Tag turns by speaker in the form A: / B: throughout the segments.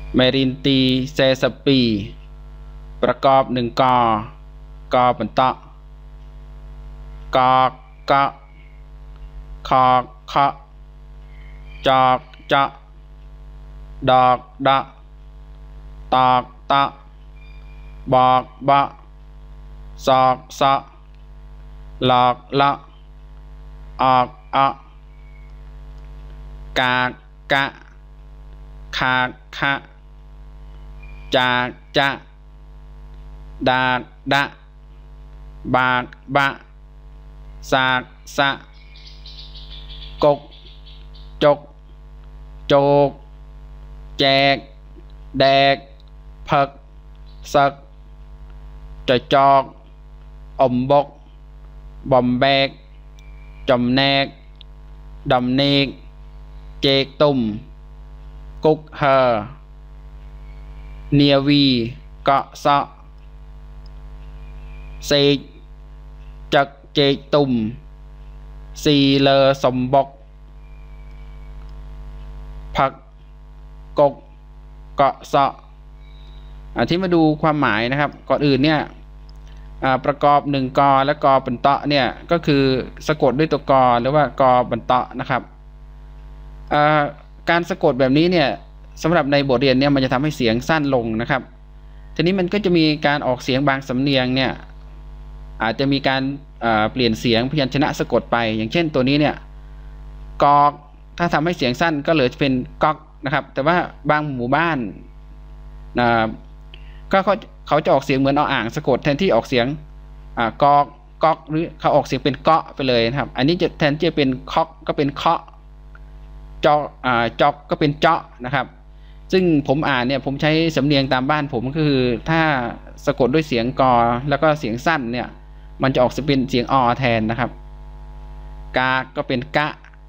A: เมรินตีเซสปีประกอบหนึ่งกกบรรทะกกะคขะจอกจะดอกดะตอกตะบอกบะสอกสะหลอกละออกอะกากกะขาดขะจากจะดาดะบากบะสากสะกกจกโจกแจกแดกเพิกสักจอกอมบกบอมแบกจมแนกดำเนกเจกตุ่มกุกเฮอเนียวีเกาะซะเซจักเจกตุ่มซีเลอสมบกผักกกเกาะซะที่มาดูความหมายนะครับก่อนอื่นเนี่ยประกอบหนึ่งกและกบรรทะเนี่ยก็คือสะกดด้วยตัวกหรือว่ากบรรทะนะครับการสะกดแบบนี้เนี่ยสำหรับในบทเรียนเนี่ยมันจะทำให้เสียงสั้นลงนะครับทีนี้มันก็จะมีการออกเสียงบางสำเนียงเนี่ยอาจจะมีการเปลี่ยนเสียงพยัญชนะสะกดไปอย่างเช่นตัวนี้เนี่ยกอกถ้าทำให้เสียงสั้นก็เหลือจะเป็นก๊อกนะครับแต่ว่าบางหมู่บ้านก็เขาจะออกเสียงเหมือนเอาอ่างสะกดแทนที่ออกเสียงกอกก๊อกหรือเขาออกเสียงเป็นเกาะไปเลยนะครับอันนี้จะแทนที่จะเป็นคอกก็เป็นเคาะจอกจอกก็เป็นเจาะนะครับซึ่งผมอ่านเนี่ยผมใช้สำเนียงตามบ้านผมก็คือถ้าสะกดด้วยเสียงกอแล้วก็เสียงสั้นเนี่ยมันจะออกเป็นเสียงอแทนนะครับกาก็เป็นกะ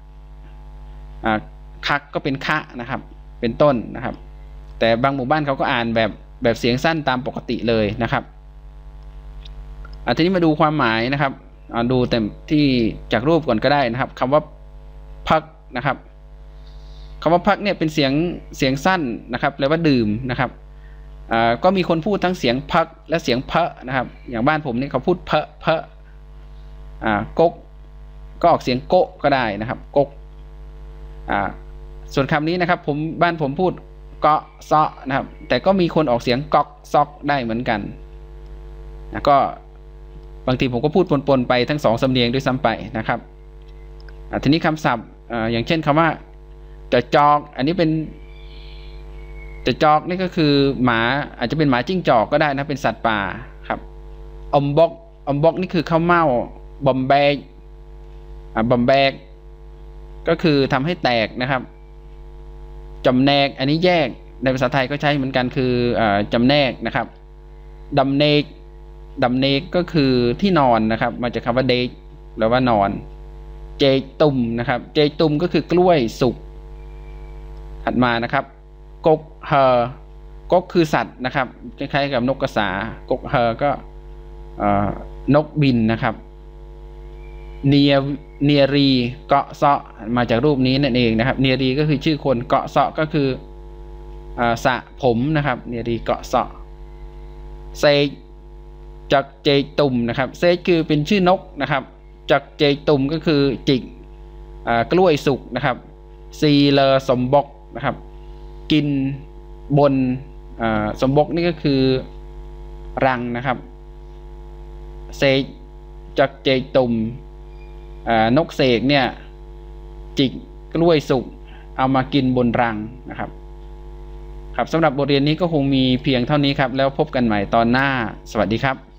A: คักก็เป็นคะนะครับเป็นต้นนะครับแต่บางหมู่บ้านเขาก็อ่านแบบเสียงสั้นตามปกติเลยนะครับทีนี้มาดูความหมายนะครับดูแต่ที่จากรูปก่อนก็ได้นะครับคำว่าพักนะครับคำว่าพักเนี่ยเป็นเสียงสั้นนะครับแปลว่าดื่มนะครับก็มีคนพูดทั้งเสียงพักและเสียงเพะนะครับอย่างบ้านผมนี่เขาพูดเพะกกก็ออกเสียงโกก็ได้นะครับกกส่วนคำนี้นะครับบ้านผมพูดเกาะซะนะครับแต่ก็มีคนออกเสียงกอกซอกได้เหมือนกันก็บางทีผมก็พูดปนไปทั้งสองสำเนียงด้วยซ้ำไปนะครับทีนี้คำศัพท์อย่างเช่นคำว่าจะจอกอันนี้เป็นจะจอกนี่ก็คือหมาอาจจะเป็นหมาจิ้งจอกก็ได้นะเป็นสัตว์ป่าครับอมบกนี่คือข้าวเม่าบอมแบกบอมแบกก็คือทำให้แตกนะครับจำแนกอันนี้แยกในภาษาไทยก็ใช้เหมือนกันคือจำแนกนะครับดำเนกก็คือที่นอนนะครับมาจากคำว่าเดกหรือว่านอนเจตุ่มนะครับเจตุ่มก็คือกล้วยสุกถัดมานะครับกกเฮอกกคือสัตว์นะครับคล้ายๆกับนกกระสากกเฮอก็นกบินนะครับเนียรีเกาะเซาะมาจากรูปนี้นั่นเองนะครับเนียรีก็คือชื่อคนเกาะเซาะก็คือสระผมนะครับเนียรีเกาะเซาะเซจักเจตุ่มนะครับเซคือเป็นชื่อนกนะครับจักเจตุ่มก็คือจิกกล้วยสุกนะครับซีเลอสมบกนะครับกินบนสมบกนี่ก็คือรังนะครับเซจักเจตุ่มนกเสกเนี่ยจิกกล้วยสุกเอามากินบนรังนะครับครับสำหรับบทเรียนนี้ก็คงมีเพียงเท่านี้ครับแล้วพบกันใหม่ตอนหน้าสวัสดีครับ